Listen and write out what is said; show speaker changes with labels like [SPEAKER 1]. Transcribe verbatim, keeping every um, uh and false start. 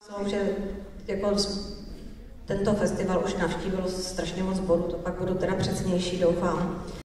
[SPEAKER 1] Že jako tento festival už navštívilo strašně moc bodů, to pak budu teda přesnější, doufám.